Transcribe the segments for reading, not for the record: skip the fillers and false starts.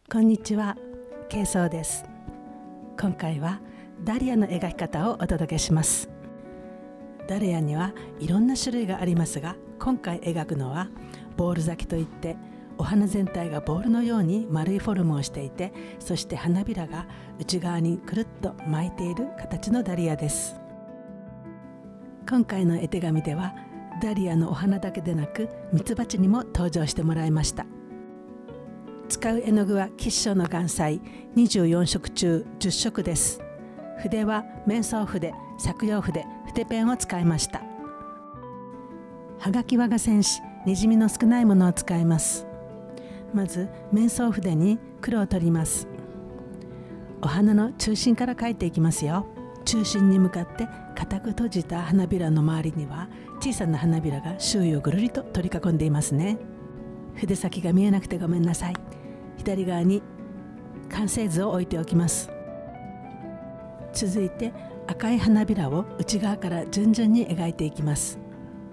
こんにちは、ケイソウです。今回はダリアの描き方をお届けします。ダリアにはいろんな種類がありますが、今回描くのはボール咲きといって、お花全体がボールのように丸いフォルムをしていて、そして花びらが内側にくるっと巻いている形のダリアです。今回の絵手紙ではダリアのお花だけでなくミツバチにも登場してもらいました。使う絵の具は吉祥の岩彩24色中10色です。筆は面相筆、削用筆、筆ペンを使いました。はがきは画線紙、にじみの少ないものを使います。まず面相筆に黒を取ります。お花の中心から描いていきますよ。中心に向かって固く閉じた花びらの周りには小さな花びらが周囲をぐるりと取り囲んでいますね。筆先が見えなくてごめんなさい。左側に完成図を置いておきます。続いて赤い花びらを内側から順々に描いていきます。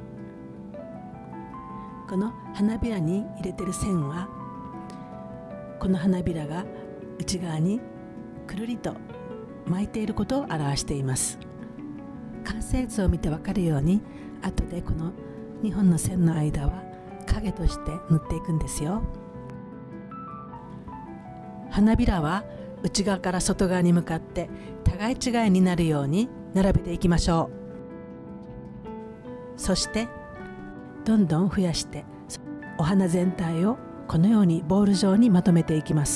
この花びらに入れてる線は、この花びらが内側にくるりと巻いていることを表しています。完成図を見てわかるように、後でこの2本の線の間は影として塗っていくんですよ。花びらは内側から外側に向かって互い違いになるように並べていきましょう。そしてどんどん増やしてお花全体をこのようにボール状にまとめていきます。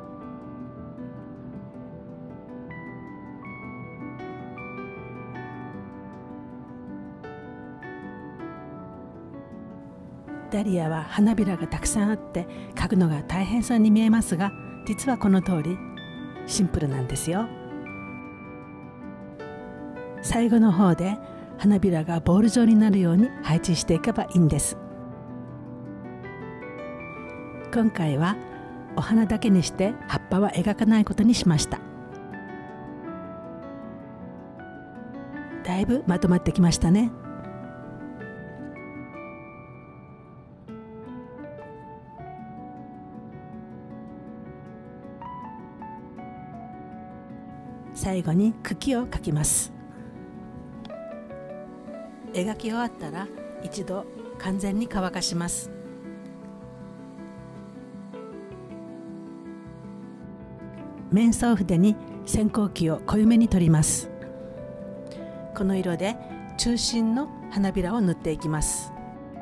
ダリアは花びらがたくさんあって描くのが大変そうに見えますが、実はこの通りシンプルなんですよ。最後の方で花びらがボール状になるように配置していけばいいんです。今回はお花だけにして葉っぱは描かないことにしました。だいぶまとまってきましたね。最後に茎を描きます。描き終わったら一度完全に乾かします。面相筆に線香木を濃いめに取ります。この色で中心の花びらを塗っていきます。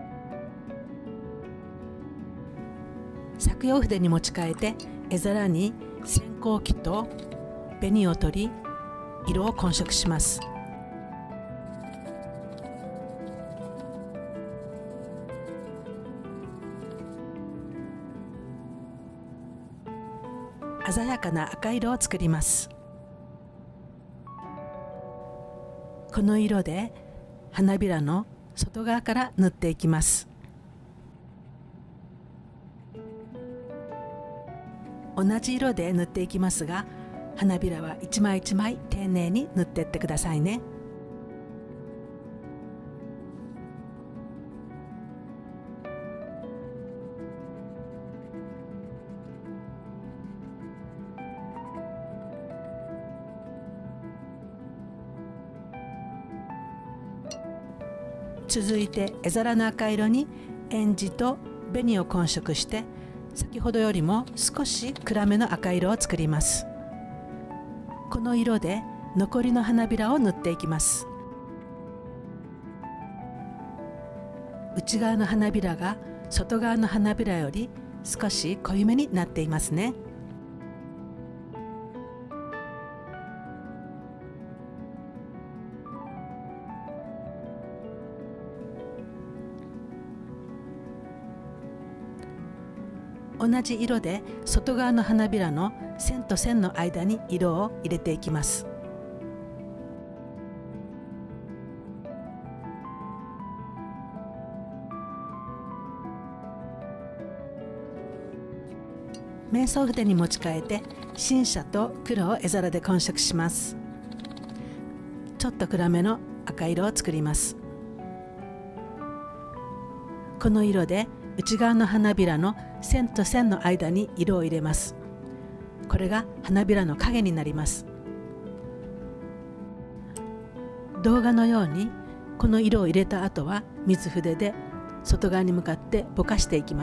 削用筆に持ち替えて絵皿に線香木と紅を取り色を混色します。鮮やかな赤色を作ります。この色で花びらの外側から塗っていきます。同じ色で塗っていきますが、花びらは一枚一枚丁寧に塗っていってくださいね。続いて絵皿の赤色にえんじと紅を混色して、先ほどよりも少し暗めの赤色を作ります。この色で残りの花びらを塗っていきます。内側の花びらが外側の花びらより少し濃いめになっていますね。同じ色で外側の花びらの線と線の間に色を入れていきます。面相筆に持ち替えて新茶と黒を絵皿で混色します。ちょっと暗めの赤色を作ります。この色で内側の花びらの線と線の間に色を入れます。 これが花びらの影になります。動画のようにこの色を入れた後は水筆で外側に向かってぼかしていきます。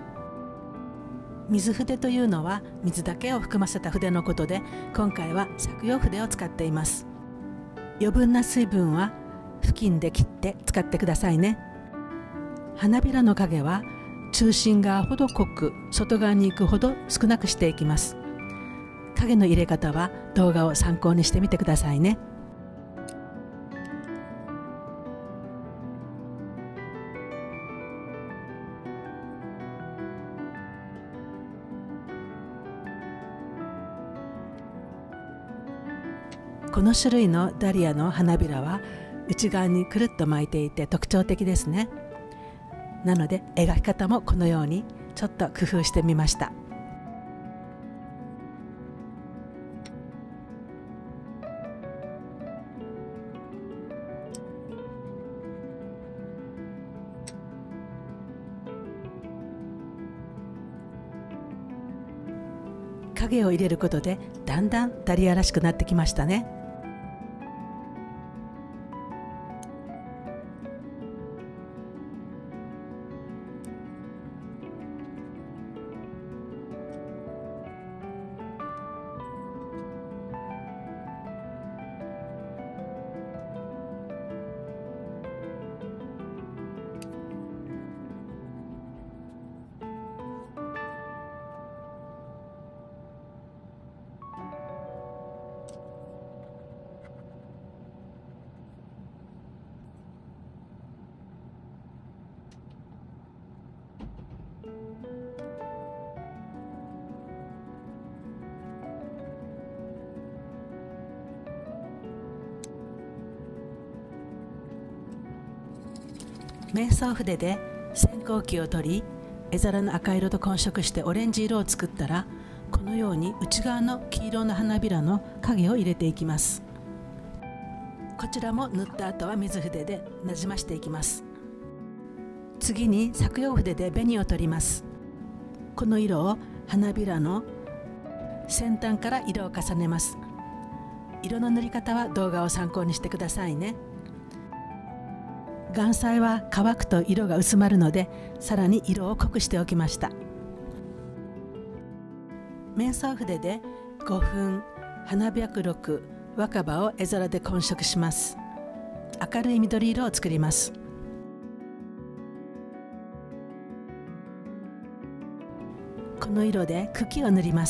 水筆というのは水だけを含ませた筆のことで、今回は削用筆を使っています。余分な水分は布巾で切って使ってくださいね。花びらの影は中心側ほど濃く、外側に行くほど少なくしていきます。影の入れ方は動画を参考にしてみてくださいね。この種類のダリアの花びらは内側にくるっと巻いていて特徴的ですね。なので描き方もこのようにちょっと工夫してみました。影を入れることでだんだんダリアらしくなってきましたね。瞑想筆で線香器を取り、絵皿の赤色と混色してオレンジ色を作ったら、このように内側の黄色の花びらの影を入れていきます。こちらも塗った後は水筆でなじましていきます。次に削用筆で紅を取ります。この色を花びらの先端から色を重ねます。色の塗り方は動画を参考にしてくださいね。岩彩は乾くと色が薄まるので、さらに色を濃くしておきました。瞑想筆で5分花白録若葉を絵皿で混色します。明るい緑色を作ります。この色で茎を塗ります。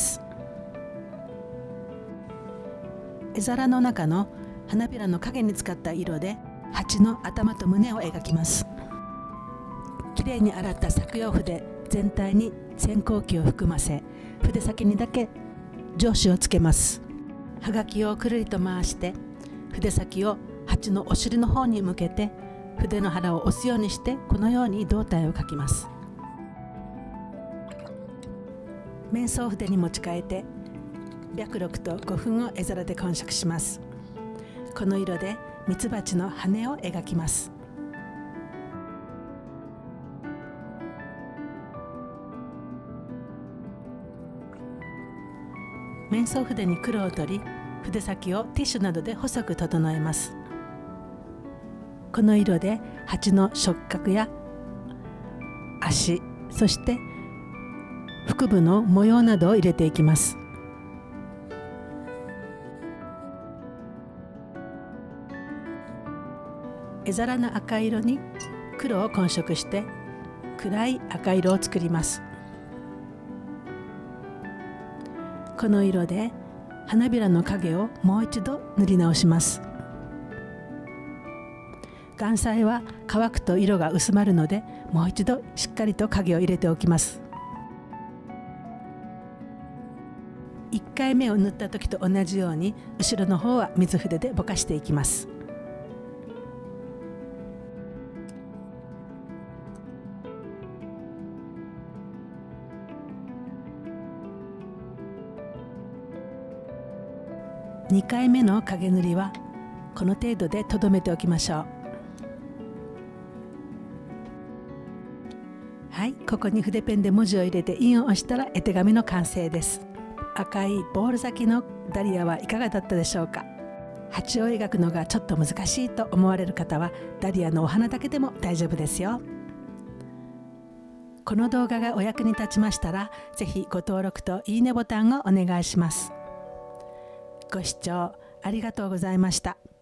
絵皿の中の花びらの影に使った色で蜂の頭と胸を描きます。きれいに洗った削用筆全体に線香器を含ませ、筆先にだけ上紙をつけます。はがきをくるりと回して筆先を蜂のお尻の方に向けて、筆の腹を押すようにしてこのように胴体を描きます。瞑想筆に持ち替えて白録と5分を絵皿で混色します。この色でミツバチの羽を描きます。瞑想筆に黒を取り、筆先をティッシュなどで細く整えます。この色で蜂の触覚や足、そして腹部の模様などを入れていきます。絵皿の赤色に黒を混色して暗い赤色を作ります。この色で花びらの影をもう一度塗り直します。岩彩は乾くと色が薄まるので、もう一度しっかりと影を入れておきます。1回目を塗った時と同じように後ろの方は水筆でぼかしていきます。2回目の影塗りはこの程度でとどめておきましょう。はい、ここに筆ペンで文字を入れて印を押したら絵手紙の完成です。 赤いボール咲きのダリアはいかがだったでしょうか。鉢を描くのがちょっと難しいと思われる方はダリアのお花だけでも大丈夫ですよ。この動画がお役に立ちましたら、ぜひご登録といいねボタンをお願いします。ご視聴ありがとうございました。